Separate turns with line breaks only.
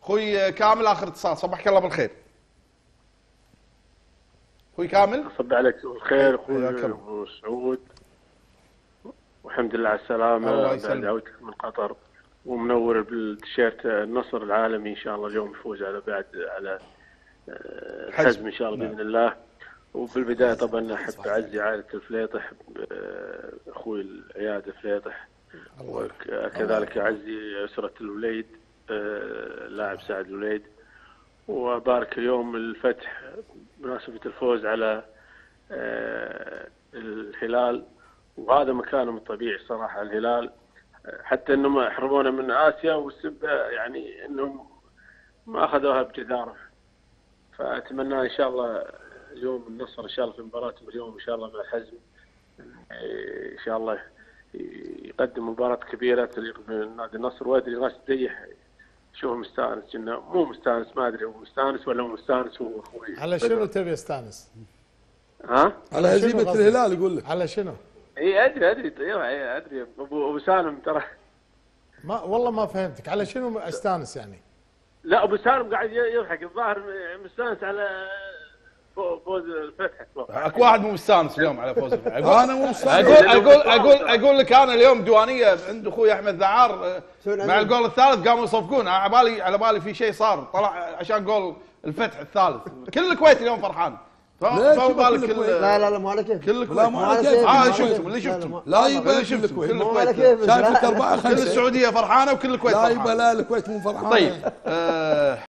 اخوي كامل اخر اتصال، صبحك الله بالخير. اخوي كامل
صب عليك بالخير اخوي ابو سعود، والحمد لله على السلامه بعد عودتك من قطر، ومنور بالتيشيرت النصر العالمي ان شاء الله اليوم يفوز على الحزم ان شاء الله باذن الله. وفي البدايه طبعا احب اعزي عائله الفليطح، اخوي العياد الفليطح، وكذلك اعزي اسره الوليد اللاعب سعد الوليد، وبارك اليوم الفتح بمناسبه الفوز على الهلال، وهذا مكانهم الطبيعي صراحه. الهلال حتى انهم حرمونا من اسيا، والسبب يعني انهم ما اخذوها بجداره، فاتمنى ان شاء الله اليوم النصر ان شاء الله في مباراتهم اليوم ان شاء الله مع الحزم ان شاء الله يقدم مباراه كبيره تليق بنادي النصر. وادري ناس تديح شوف مستانس، كنا مو مستانس، ما ادري هو مستانس ولا مو مستانس. هو اخوي
على شنو تبي استانس؟
ها؟
على هزيمه الهلال يقول لك.
على شنو؟
اي ادري ادري ابو سالم ترى.
ما والله ما فهمتك، على شنو استانس يعني؟
لا ابو سالم قاعد يضحك، الظاهر مستانس على فوز الفتح.
اكو واحد مو مستانس اليوم على فوز الفتح.
انا مو مستانس.
اقول لك انا اليوم ديوانيه عند اخوي احمد ذعار مع الجول الثالث قاموا يصفقون، على بالي في شيء صار طلع عشان جول الفتح الثالث. كل الكويت اليوم فرحان.
فما بالك
لا مو على كيف.
كل الكويت
لا مو على كيف.
شفتم اللي شفتم.
لا يبقى كل الكويت مو على كيف. شايفك 4-5
كل السعوديه فرحانه وكل الكويت
لا
فرحانه.
يبقى لا الكويت مو فرحانه.
طيب